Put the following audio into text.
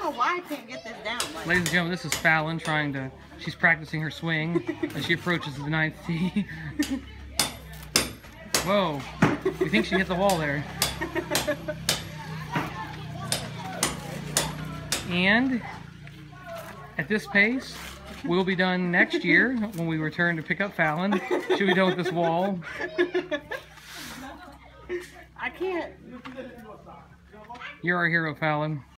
don't know why I can't get this down. Like, ladies and gentlemen, this is Fallon she's practicing her swing as she approaches the 9th tee. Whoa, we think she hit the wall there. And at this pace, we'll be done next year when we return to pick up Fallon. She'll be done with this wall. I can't. You're our hero, Fallon.